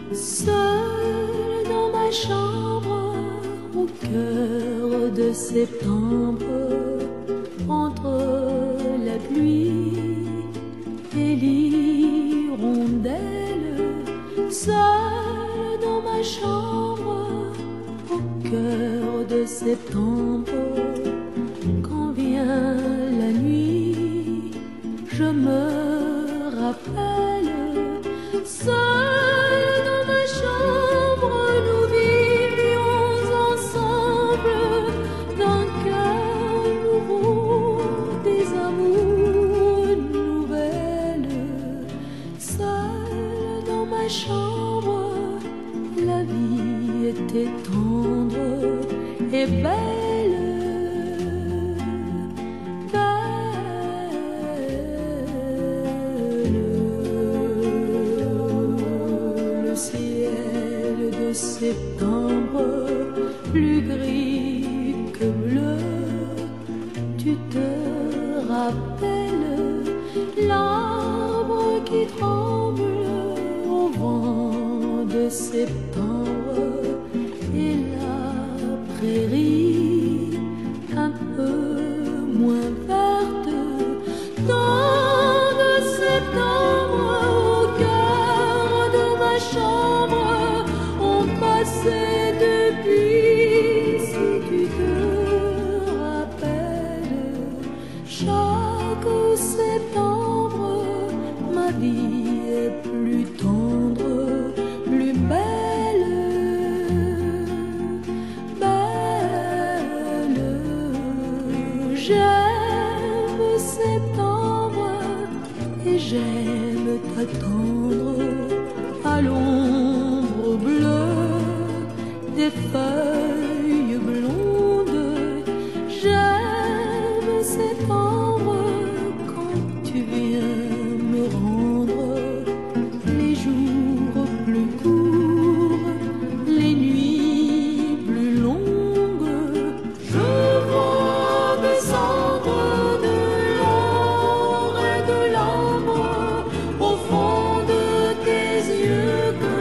Seule dans ma chambre, au cœur de septembre, entre la pluie et l'hirondelle. Seule dans ma chambre, au cœur de septembre, quand vient la nuit, je me rappelle. Seul dans ma chambre, nous vivions ensemble d'un cœur nouveau, des amours nouvelles. Seul dans ma chambre, la vie était tendre et belle. Septembre, plus gris que bleu, tu te rappelles l'arbre qui tremble au vent de septembre et la prairie un peu moins verte. Tant de septembre au cœur de ma chambre c'est depuis, si tu te rappelles, chaque septembre, ma vie est plus tendre, plus belle, belle. J'aime septembre et j'aime t'attendre à l'ombre bleue des feuilles blondes. J'aime septembre quand tu viens me rendre les jours plus courts, les nuits plus longues. Je vois descendre de l'or et de l'ambre au fond de tes yeux.